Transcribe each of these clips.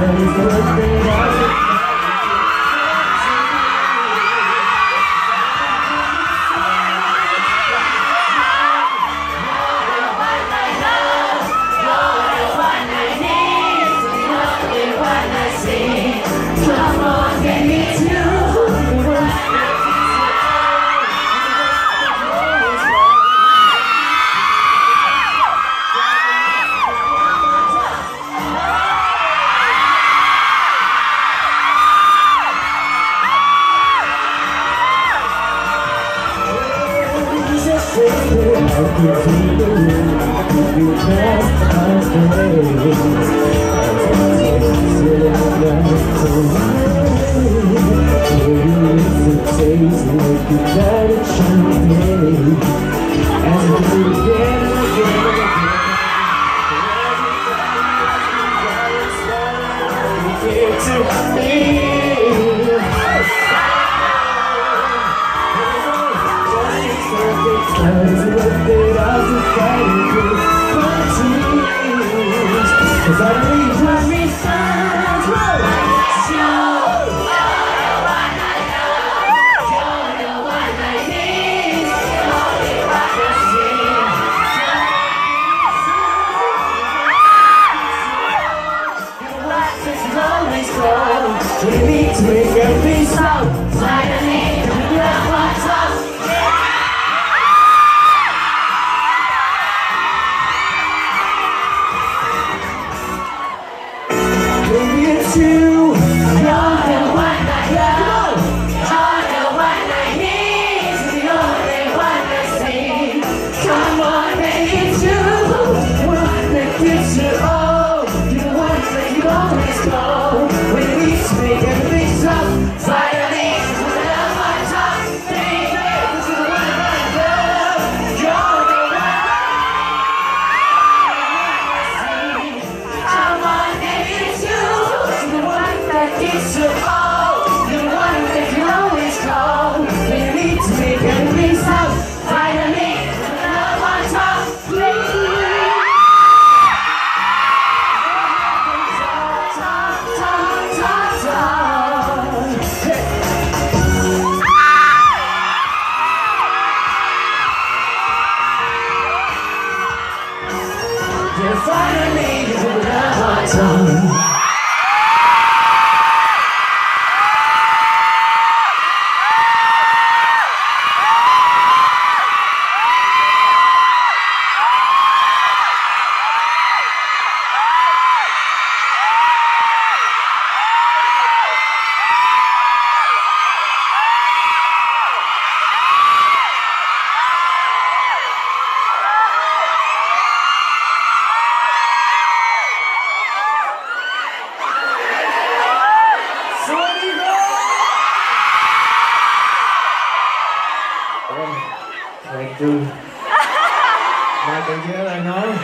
มากันเยอะเลยเนาะ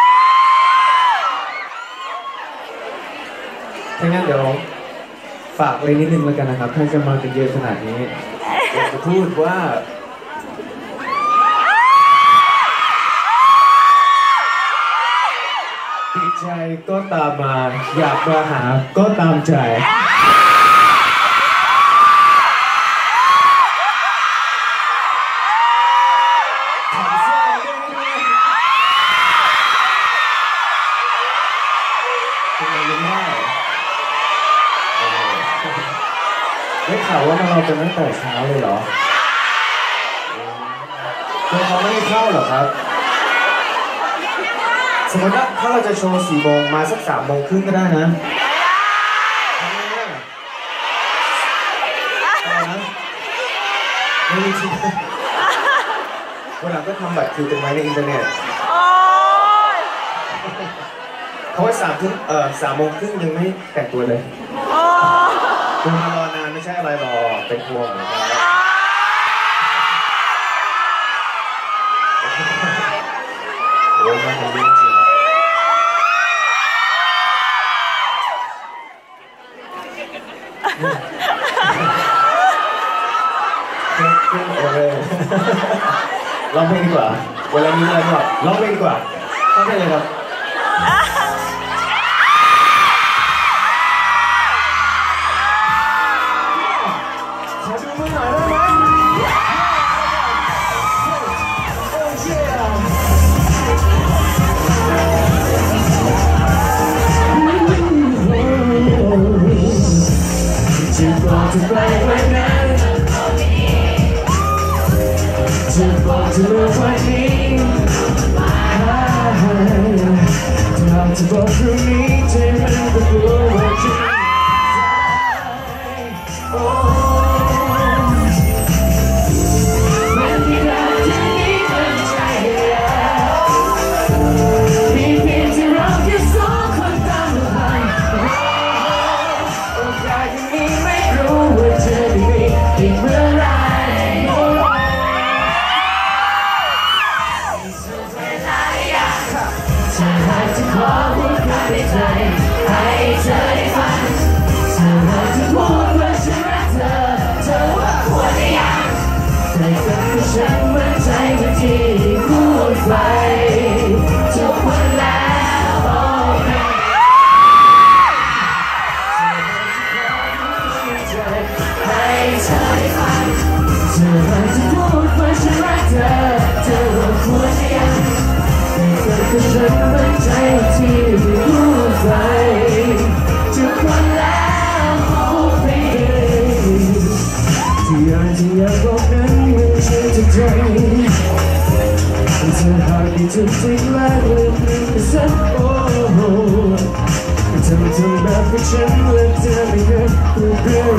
ถ้างั้นเดี๋ยวฝากอะไรนิดนึงแล้วกันนะครับถ้าจะมากันเยอะขนาดนี้อยากจะพูดว่าติดใจก็ตามมาอยากมาหาก็ตามใจได้ข่าวว่าเราเป็นตั้งแต่เช้าเลยเหรอคือเขาไม่ให้เข้าเหรอครับสมมติว่าถ้าเราจะโชว์4 โมงมาสัก3 โมงครึ่งก็ได้นะไม่มีที่วันหลังก็ทำบัตรคิวเป็นไว้ในอินเทอร์เน็ตเขาว่า3 โมงครึ่งยังไม่แต่งตัวเลยคุณมารอนานไม่ใช่อะไรหรอกเป็นพวงนะครับโอ้ยมันเป็นเรื่องจริงร้องเพลงดีกว่าเวลานี้เลยครับร้องเพลงดีกว่าร้องเพลงเลยครับจะไปวันนั้นจะบอกเธอวันนี้ถ้าจะบอกพรุ่งนี้ใจมันก็กลัวว่าจะมันที่เราจะมีมันใจมีเพียงที่เราแค่สองคนตามลำพังโอกาสอย่างนี้ไม่รู้ว่าจะได้มีอีกเมื่อไรฉันอยากจะขอพูดความในใจให้เธอได้ฟังฉันอยากจะพูดว่าฉันรักเธอเธอว่าควรหรือยังแต่ก็ฉันมั่นใจว่าที่พูดไปทุกวันแล้วโอ้แม่ให้เธอได้ฟังฉันอยากจะพูดว่าฉันรักเธอเธอว่าควรหรือยังแต่ฉันมั่นใจที่พูดไปทุกวันแล้วโอ้เบบี้ที่อยากบอกนั้นมันใช่ใจเธอหากที่จะทิ้งแล้วเลยไม่สักโอ้เธอทำแบบกับฉันและเธอไม่เคยรู้เรื่อง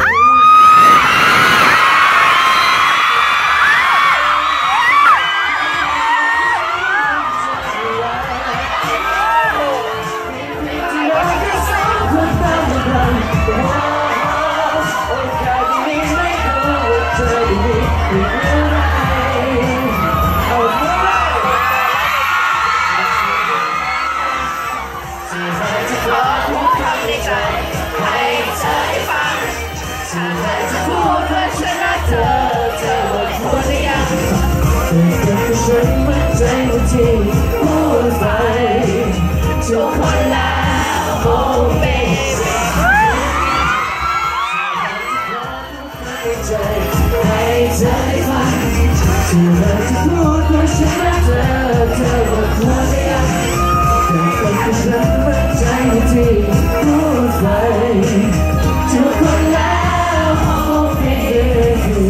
ฉันมั่นใจว่าที่พูดไปทุกคนแล้วโอ้เบบี้ให้เธอได้ฟังที่เราจะพูดว่าฉันรักเธอเธอว่าควรหรือยังแต่ฉันมั่นใจว่าที่พูดไปทุกคนแล้วโอ้เบบี้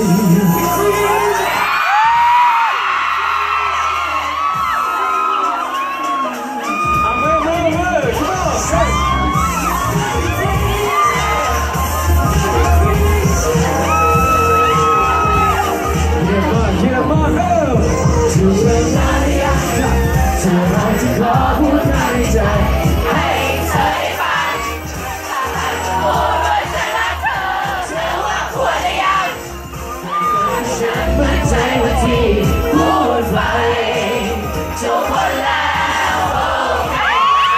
ถึงเวลาหรือยังเธอเราจะขอพูดในใจให้เธอได้ฟังถ้าหากจะพูดว่าฉันรักเธอเธอว่าควรหรือยังฉันมั่นใจว่าที่พูดไปทุกคนแล้วโอ้ย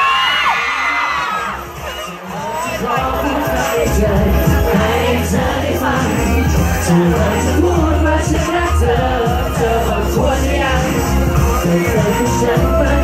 ขอพูดในใจให้เธอได้ฟังเธอเราจะพูดว่าฉันรักเธอเธอว่าควรหรือยังแต่ฉันมั่น